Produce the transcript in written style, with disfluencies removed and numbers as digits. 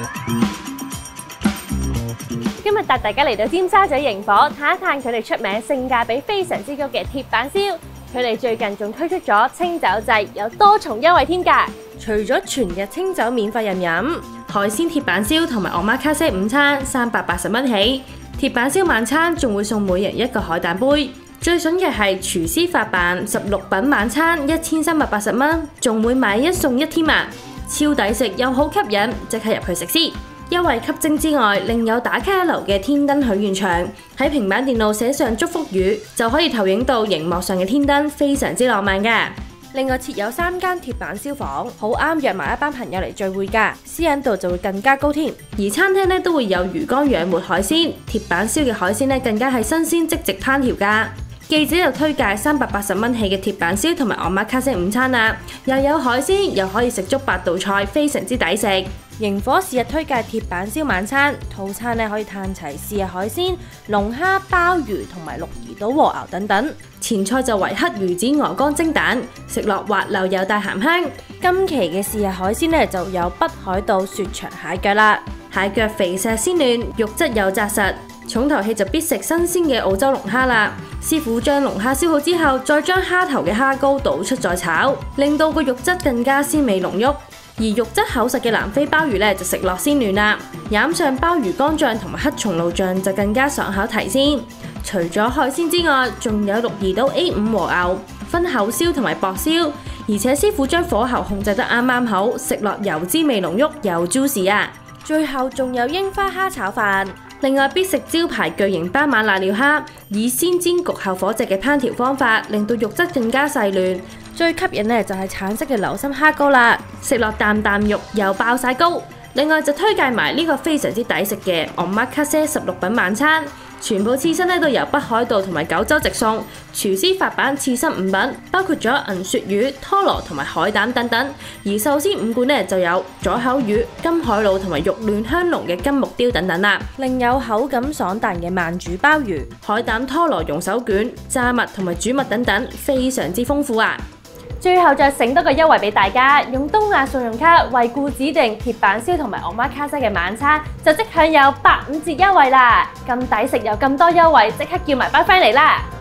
今日帶大家嚟到尖沙咀營火睇一睇佢哋出名、性價比非常之高嘅鐵板燒。佢哋最近仲推出咗清酒制，有多重優惠添㗎。除咗全日清酒免費飲，海鮮鐵板燒同埋omakase午餐380蚊起，鐵板燒晚餐仲會送每人一個海膽杯。最筍嘅係廚師發辦16品晚餐1380蚊，仲會買一送一添啊！超抵食又好吸引，即刻入去食先。優惠吸睛之外，另有打卡一流嘅天燈許願牆，喺平板電腦寫上祝福語，就可以投影到熒幕上嘅天燈，非常之浪漫㗎。另外設有3間鐵板燒房，好啱約埋一班朋友嚟聚會㗎，私隱度就會更加高添。而餐廳咧都會有魚缸養活海鮮，鐵板燒嘅海鮮咧更加係新鮮即席烹調㗎。記者又推介380蚊起嘅鐵板燒同埋omakase午餐啦，又有海鮮，又可以食足8道菜，非常之抵食。營火是日推介鐵板燒晚餐套餐咧，可以嘆齊是日海鮮、龍蝦、鮑魚同埋鹿兒島和牛等等。前菜就為黑魚子鵝肝蒸蛋，食落滑溜又帶鹹香。今期嘅是日海鮮咧就有北海道雪場蟹腳啦，蟹腳肥碩鮮嫩，肉質又紮實。重頭戲就必食新鮮嘅澳洲龍蝦啦，師傅將龍蝦燒好之後，再將蝦頭嘅蝦膏倒出再炒，令到個肉質更加鮮美濃郁。而肉質厚實嘅南非鮑魚咧就食落鮮嫩啦，飲上鮑魚乾醬同埋黑松露醬就更加爽口提鮮。除咗海鮮之外，仲有鹿兒島 A5 和牛，分厚燒同埋薄燒，而且師傅將火候控制得啱啱好，食落油脂味濃郁又 juicy 啊！最後仲有櫻花蝦炒飯。另外必食招牌巨型斑馬瀨尿蝦，以先煎焗後火炙嘅烹調方法，令到肉質更加細嫩。最吸引咧就係橙色嘅流心蝦膏啦，食落啖啖肉又爆晒膏。另外就推介埋呢個非常之抵食嘅omakase16品晚餐，全部刺身咧都由北海道同埋九州直送，廚師發辦刺身5品，包括咗銀鱈魚、拖羅同埋海膽等等。而壽司5罐咧就有左口魚、金海鱸同埋肉嫩香濃嘅金木雕等等啦。另有口感爽彈嘅慢煮鮑魚、海膽拖羅用手卷、炸物同埋煮物等等，非常之豐富啊！最後再醒多個優惠俾大家，用東亞信用卡惠顧指定鐵板燒同埋omakase嘅晚餐，就即享有85折優惠啦！咁抵食又咁多優惠，即刻叫埋班 friend 嚟啦！